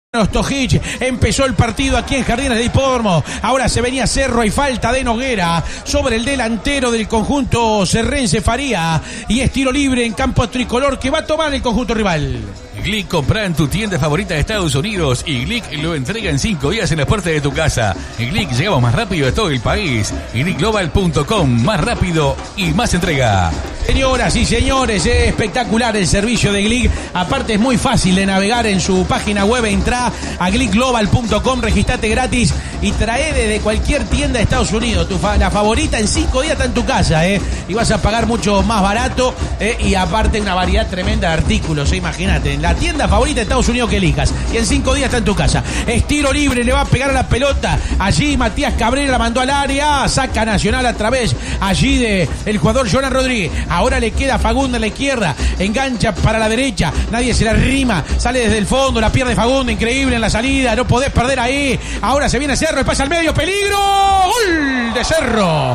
Stojic, empezó el partido aquí en Jardines de Hipódromo, ahora se venía Cerro y falta de Noguera sobre el delantero del conjunto cerrense Faría y es tiro libre en campo tricolor que va a tomar el conjunto rival. Glick, compra en tu tienda favorita de Estados Unidos y Glick lo entrega en 5 días en la puerta de tu casa. En Glick llegamos más rápido de todo el país. GlickGlobal.com, más rápido y más entrega. Señoras y señores, es espectacular el servicio de Glick. Aparte es muy fácil de navegar en su página web. Entrá a GlickGlobal.com, registrate gratis y trae desde cualquier tienda de Estados Unidos. La favorita en 5 días está en tu casa, y vas a pagar mucho más barato, y aparte una variedad tremenda de artículos, imagínate. La tienda favorita de Estados Unidos que elijas y en 5 días está en tu casa. Es tiro libre, le va a pegar a la pelota. Allí Matías Cabrera la mandó al área, saca Nacional a través allí de el jugador Jonan Rodríguez. Ahora le queda Fagundes en la izquierda, engancha para la derecha, nadie se la rima, sale desde el fondo, la pierde Fagundes, increíble en la salida, no podés perder ahí. Ahora se viene Cerro, pasa al medio, peligro, gol de Cerro,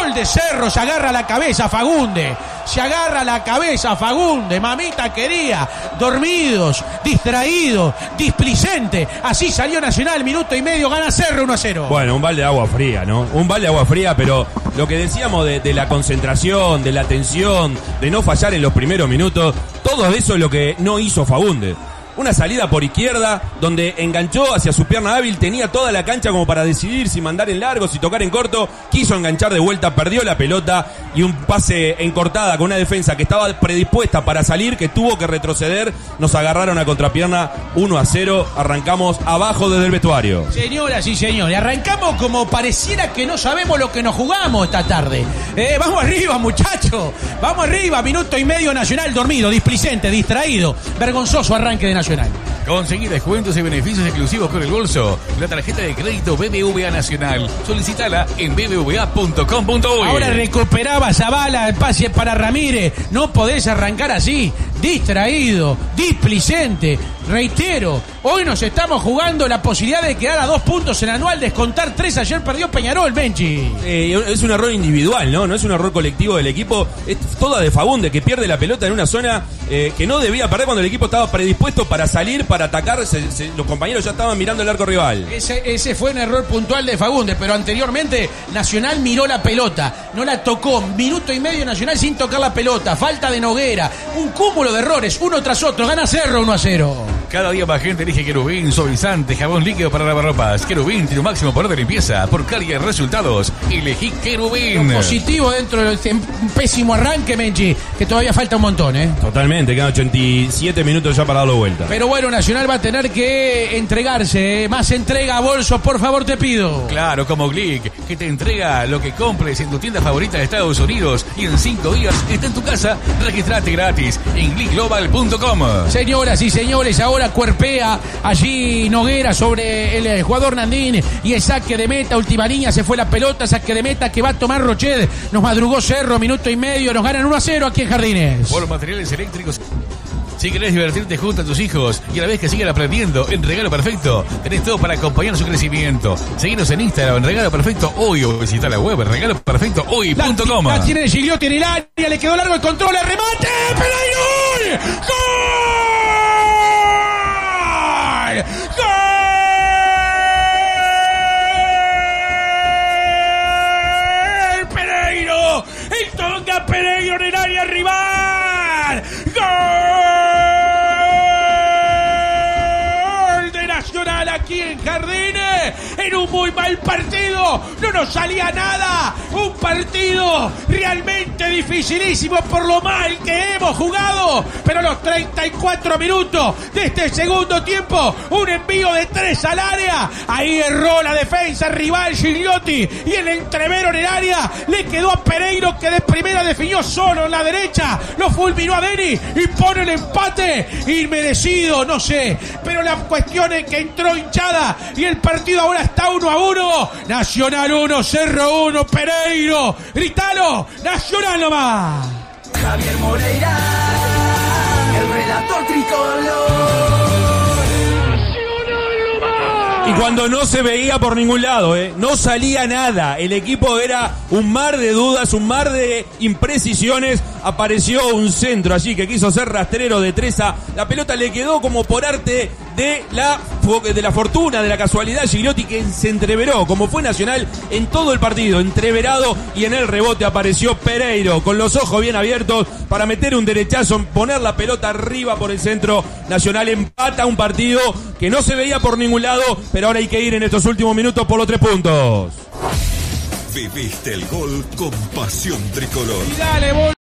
se agarra la cabeza Fagundes. Se agarra la cabeza Fagundes, mamita quería, dormidos, distraídos, displicente. Así salió Nacional, minuto y medio, gana Cerro 1-0. Bueno, un balde de agua fría, ¿no? Un balde de agua fría, pero lo que decíamos de la concentración, de la tensión, de no fallar en los primeros minutos, todo eso es lo que no hizo Fagundes. Una salida por izquierda, donde enganchó hacia su pierna hábil, tenía toda la cancha como para decidir si mandar en largo, si tocar en corto, quiso enganchar de vuelta, perdió la pelota y un pase en cortada con una defensa que estaba predispuesta para salir, que tuvo que retroceder, nos agarraron a contrapierna 1-0, arrancamos abajo desde el vestuario. Señoras y señores, arrancamos como pareciera que no sabemos lo que nos jugamos esta tarde. Vamos arriba, muchachos, vamos arriba, minuto y medio Nacional dormido, displicente, distraído, vergonzoso arranque de Nacional. Conseguí descuentos y beneficios exclusivos con el bolso. La tarjeta de crédito BBVA Nacional. Solicítala en bbva.com.uy. Ahora recuperaba Zavala, el pase para Ramírez. No podés arrancar así. Distraído, displicente. Reitero, hoy nos estamos jugando la posibilidad de quedar a 2 puntos en Anual, descontar 3. Ayer perdió Peñarol, Benchi. Es un error individual, ¿no? No es un error colectivo del equipo. Es toda de Fagundes, que pierde la pelota en una zona que no debía perder cuando el equipo estaba predispuesto para salir, para atacar. Los compañeros ya estaban mirando el arco rival. Ese fue un error puntual de Fagundes, pero anteriormente Nacional miró la pelota, no la tocó. Minuto y medio Nacional sin tocar la pelota. Falta de Noguera. Un cúmulo de errores, uno tras otro. Gana Cerro 1-0. Cada día más gente elige Querubín, suavizante, jabón líquido para lavarropas. Querubín tiene un máximo poder de limpieza. Por calidad y resultados, elegí Querubín. Positivo dentro de este pésimo arranque, Menchi, que todavía falta un montón, Totalmente, quedan 87 minutos ya para darlo vuelta. Pero bueno, Nacional va a tener que entregarse, más entrega a bolso, por favor te pido. Claro, como Glick, que te entrega lo que compres en tu tienda favorita de Estados Unidos y en 5 días está en tu casa. Registrate gratis en GlickGlobal.com. Señoras y señores, ahora cuerpea allí Noguera sobre el jugador Nandín y el saque de meta, última línea, se fue la pelota, saque de meta que va a tomar Rochet. Nos madrugó Cerro, minuto y medio, nos ganan 1-0 aquí en Jardines. Por materiales eléctricos. Si querés divertirte junto a tus hijos y a la vez que sigan aprendiendo, en Regalo Perfecto tenés todo para acompañar su crecimiento. Seguinos en Instagram en Regalo Perfecto Hoy o visita la web regaloperfectohoy.com. La tiene Gigliotti en el área, le quedó largo el control, el remate, ¡Pereiro! ¡Gol! ¡Gol! ¡Pereiro! ¡El Tonga Pereiro en el área rival! ¡Gol de Nacional aquí en Jardines! En un muy mal partido, no nos salía nada. Un partido realmente dificilísimo por lo mal que hemos jugado. Pero a los 34 minutos de este segundo tiempo, un envío de 3 al área. Ahí erró la defensa rival Gigliotti y el entrevero en el área le quedó a Pereiro, que de primera definió solo en la derecha. Lo fulminó a Deni y pone el empate. Inmerecido, no sé. Pero la cuestión es que entró hinchada y el partido ahora está 1-1. Nacional 1, Cerro 1, Pereiro. Gritalo, Nacional nomás. Javier Moreira, el relator tricolor. Y cuando no se veía por ningún lado, no salía nada. El equipo era un mar de dudas, un mar de imprecisiones. Apareció un centro allí que quiso ser rastrero de Treza. La pelota le quedó como por arte de la fortuna, de la casualidad, Gigliotti, que se entreveró, como fue Nacional en todo el partido, entreverado, y en el rebote apareció Pereiro, con los ojos bien abiertos, para meter un derechazo, poner la pelota arriba por el centro. Nacional empata un partido que no se veía por ningún lado, pero ahora hay que ir en estos últimos minutos por los 3 puntos. Viviste el gol con pasión tricolor. Y dale,